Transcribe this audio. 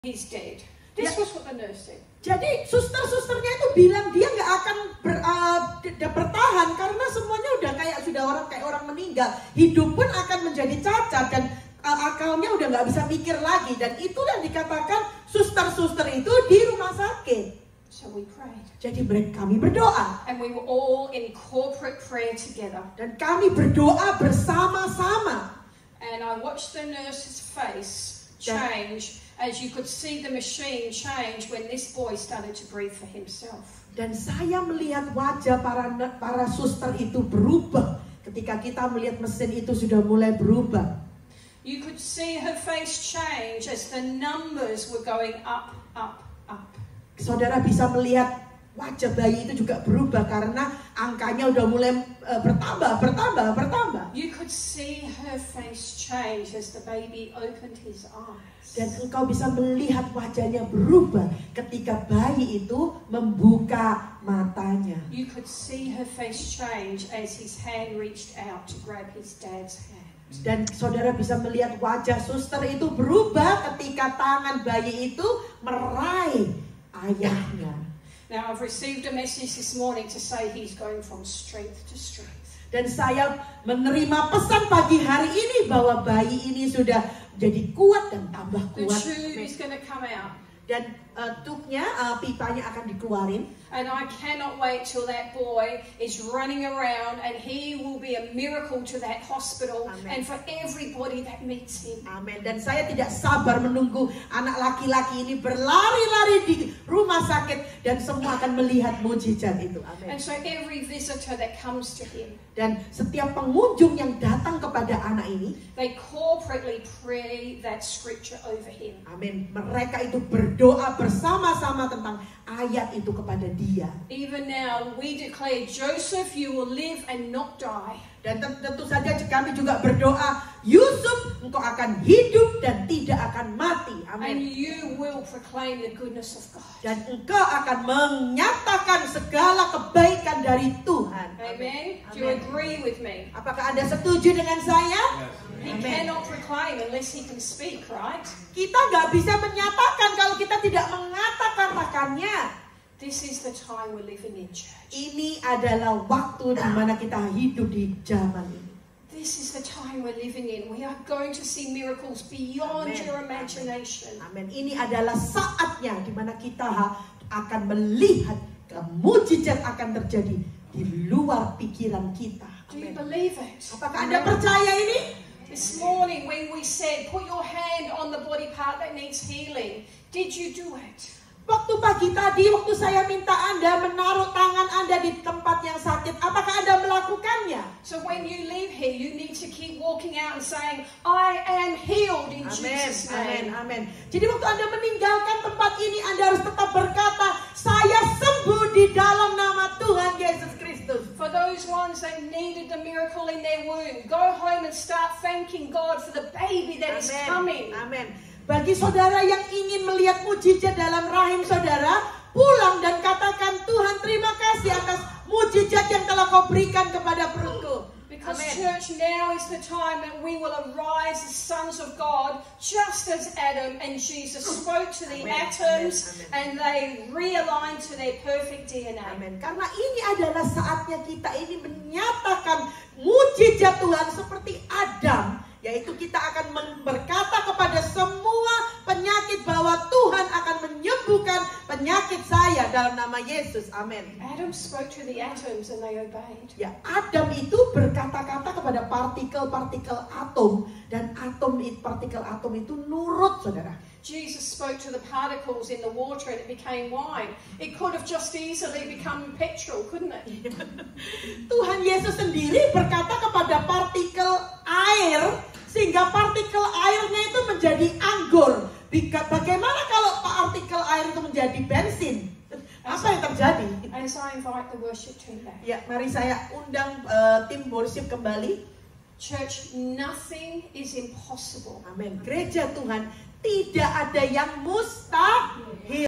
he's dead. This was what the nurse said. Jadi suster-susternya itu bilang dia nggak akan bertahan karena semuanya udah kayak orang meninggal. Hidup pun akan menjadi cacat dan akalnya udah nggak bisa mikir lagi. Dan itulah dikatakan suster-suster itu di rumah sakit. So we prayed. Jadi kami berdoa. And we were all in corporate prayer together. Dan kami berdoa bersama-sama. And I watched the nurse's face change as you could see the machine change when this boy started to breathe for himself. Dan saya melihat wajah para suster itu berubah ketika kita melihat mesin itu sudah mulai berubah. You could see her face change as the numbers were going up, up, up. Saudara bisa melihat wajah bayi itu juga berubah karena angkanya udah mulai bertambah. You could see her face change as the baby opened his eyes. Dan engkau bisa melihat wajahnya berubah ketika bayi itu membuka matanya. You could see her face change as his hand reached out to grab his dad's hand. Dan saudara bisa melihat wajah suster itu berubah ketika tangan bayi itu meraih ayahnya. Now I've received a message this morning to say he's going from strength to strength. Dan saya menerima pesan pagi hari ini bahwa bayi ini sudah jadi kuat dan tambah kuat. The tube is going to come out. Dan tubnya, pipanya akan dikeluarin. And I cannot wait till that boy is running around and he will be a miracle to that hospital. Amen. And for everybody that meets him. Amin. Dan saya tidak sabar menunggu anak laki-laki ini berlari-lari di rumah sakit dan semua akan melihat mujizat itu. Amin. And so every visitor that comes to him. Dan setiap pengunjung yang datang kepada anak ini, they corporately pray that scripture over him. Amin. Mereka itu berdoa bersama-sama tentang ayat itu kepada dia. Even now we declare, Joseph, you will live and not die. Dan tentu saja kami juga berdoa, Yusuf, engkau akan hidup dan tidak akan mati. Amin. And you will proclaim the goodness of God. Dan engkau akan menyatakan segala kebaikan dari Tuhan. Amen. Do you agree with me? Apakah Anda setuju dengan saya? He cannot proclaim unless he can speak, right? Kita nggak bisa menyatakan kalau kita tidak mengatakan-katakannya. This is the time we're living in, church. Ini adalah waktu di mana kita hidup di zaman ini. This is the time we're living in. We are going to see miracles beyond your imagination. Amin. Ini adalah saatnya di mana kita akan melihat mujizat akan terjadi di luar pikiran kita. Do you believe it? Apakah Anda percaya ini? This morning when we said, put your hand on the body part that needs healing, did you do it? Waktu pagi tadi, waktu saya minta Anda menaruh tangan Anda di tempat yang sakit, apakah Anda melakukannya? So when you leave here, you need to keep walking out and saying, I am healed in Jesus' name. Amin. Jadi waktu Anda meninggalkan tempat ini, Anda harus tetap berkata, saya sembuh di dalam nama Tuhan Yesus Kristus. For those ones that needed the miracle in their womb, go home and start thanking God for the baby that is coming. Amin. Bagi saudara yang ingin melihat mujizat dalam rahim saudara, pulang dan katakan, Tuhan terima kasih atas mujizat yang telah kau berikan kepada perutku. Because church, now is the time that we will arise as sons of God, just as Adam and Jesus spoke to the atoms and they realigned to their perfect DNA. Amin. Karena ini adalah saatnya kita ini menyatakan mujizat Tuhan seperti Adam. Yaitu kita akan berkata kepada semua penyakit bahwa Tuhan akan menyembuhkan penyakit saya dalam nama Yesus. Amin. Adam spoke to the atoms and they obeyed. Ya, Adam itu berkata-kata kepada partikel-partikel atom dan partikel atom itu nurut, saudara. Jesus spoke to the particles in the water and it became wine. It could have just easily become petrol, couldn't it? Tuhan Yesus sendiri berkata kepada partikel air sehingga partikel airnya itu menjadi anggur. Bagaimana kalau partikel air itu menjadi bensin? Apa yang terjadi? As I invite the worship team back. Ya, mari saya undang tim worship kembali. Church, nothing is impossible. Amin. Gereja Tuhan, tidak ada yang mustahil.